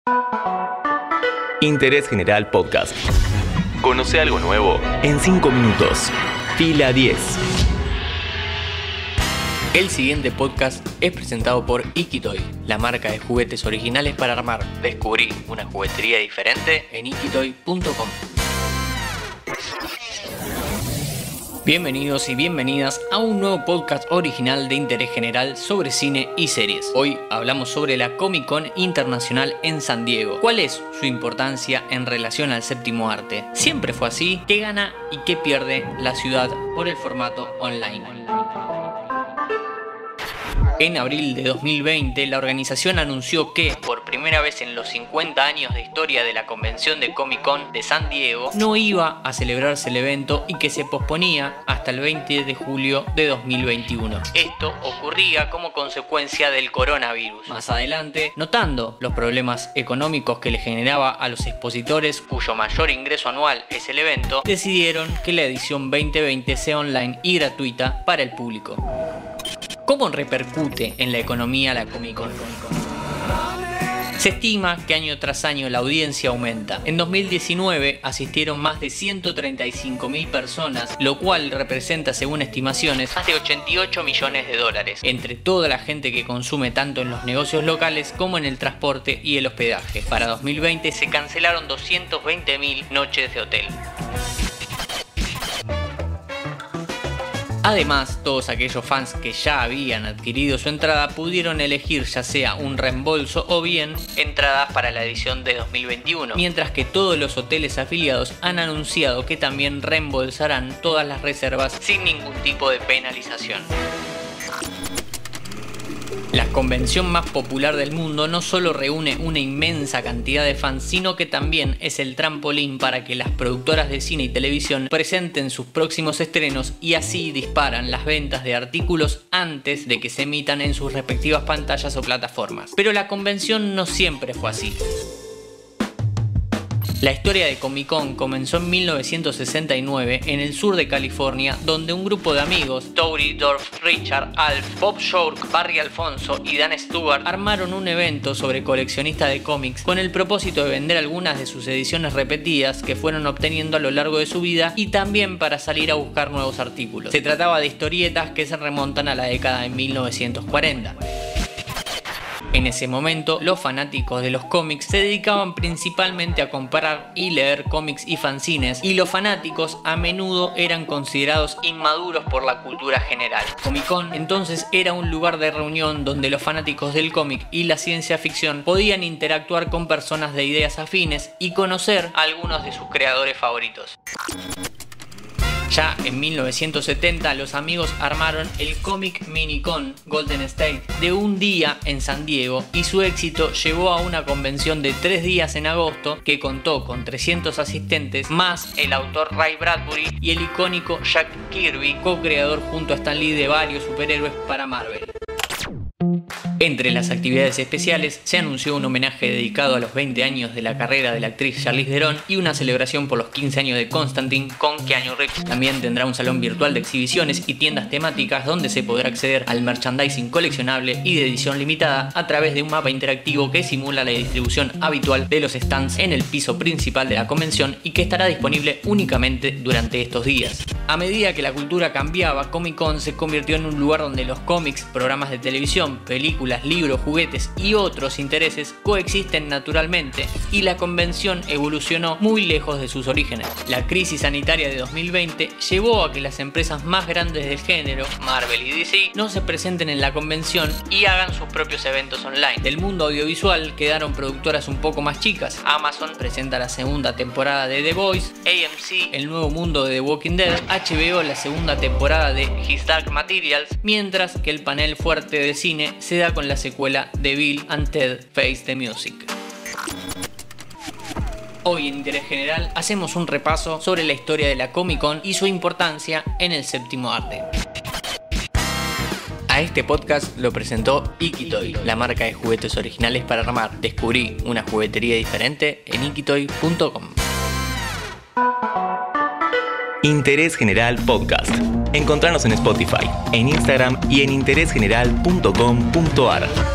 Interés General Podcast. Conoce algo nuevo en 5 minutos. Fila 10. El siguiente podcast es presentado por Ikitoy, la marca de juguetes originales para armar. Descubrí una juguetería diferente en ikitoy.com. Bienvenidos y bienvenidas a un nuevo podcast original de interés general sobre cine y series. Hoy hablamos sobre la Comic Con Internacional en San Diego. ¿Cuál es su importancia en relación al séptimo arte? ¿Siempre fue así? ¿Qué gana y qué pierde la ciudad por el formato online? En abril de 2020, la organización anunció que, por primera vez en los 50 años de historia de la convención de Comic Con de San Diego, no iba a celebrarse el evento y que se posponía hasta el 20 de julio de 2021. Esto ocurría como consecuencia del coronavirus. Más adelante, notando los problemas económicos que le generaba a los expositores, cuyo mayor ingreso anual es el evento, decidieron que la edición 2020 sea online y gratuita para el público. ¿Cómo repercute en la economía la Comic Con? Se estima que año tras año la audiencia aumenta. En 2019 asistieron más de 135.000 personas, lo cual representa, según estimaciones, más de 88 millones de dólares, entre toda la gente que consume tanto en los negocios locales como en el transporte y el hospedaje. Para 2020 se cancelaron 220.000 noches de hotel. Además, todos aquellos fans que ya habían adquirido su entrada pudieron elegir ya sea un reembolso o bien entradas para la edición de 2021, mientras que todos los hoteles afiliados han anunciado que también reembolsarán todas las reservas sin ningún tipo de penalización. La convención más popular del mundo no solo reúne una inmensa cantidad de fans, sino que también es el trampolín para que las productoras de cine y televisión presenten sus próximos estrenos y así disparan las ventas de artículos antes de que se emitan en sus respectivas pantallas o plataformas. Pero la convención no siempre fue así. La historia de Comic Con comenzó en 1969 en el sur de California, donde un grupo de amigos, Tory, Dorf, Richard, Alf, Bob Shork, Barry Alfonso y Dan Stewart, armaron un evento sobre coleccionistas de cómics con el propósito de vender algunas de sus ediciones repetidas que fueron obteniendo a lo largo de su vida y también para salir a buscar nuevos artículos. Se trataba de historietas que se remontan a la década de 1940. En ese momento, los fanáticos de los cómics se dedicaban principalmente a comprar y leer cómics y fanzines, y los fanáticos a menudo eran considerados inmaduros por la cultura general. Comic Con entonces era un lugar de reunión donde los fanáticos del cómic y la ciencia ficción podían interactuar con personas de ideas afines y conocer a algunos de sus creadores favoritos. Ya en 1970 los amigos armaron el Comic Mini-Con Golden State de un día en San Diego y su éxito llevó a una convención de 3 días en agosto que contó con 300 asistentes más el autor Ray Bradbury y el icónico Jack Kirby, co-creador junto a Stan Lee de varios superhéroes para Marvel. Entre las actividades especiales se anunció un homenaje dedicado a los 20 años de la carrera de la actriz Charlize Theron y una celebración por los 15 años de Constantine con Keanu Reeves. También tendrá un salón virtual de exhibiciones y tiendas temáticas donde se podrá acceder al merchandising coleccionable y de edición limitada a través de un mapa interactivo que simula la distribución habitual de los stands en el piso principal de la convención y que estará disponible únicamente durante estos días. A medida que la cultura cambiaba, Comic Con se convirtió en un lugar donde los cómics, programas de televisión, películas, libros, juguetes y otros intereses coexisten naturalmente y la convención evolucionó muy lejos de sus orígenes. La crisis sanitaria de 2020 llevó a que las empresas más grandes del género, Marvel y DC, no se presenten en la convención y hagan sus propios eventos online. Del mundo audiovisual quedaron productoras un poco más chicas. Amazon presenta la segunda temporada de The Boys, AMC el nuevo mundo de The Walking Dead, HBO la segunda temporada de His Dark Materials, mientras que el panel fuerte de cine se da con la secuela de Bill and Ted Face the Music. Hoy en Interés General hacemos un repaso sobre la historia de la Comic Con y su importancia en el séptimo arte. A este podcast lo presentó Ikitoy, la marca de juguetes originales para armar. Descubrí una juguetería diferente en ikitoy.com. Interés General Podcast. Encontranos en Spotify, en Instagram y en interésgeneral.com.ar.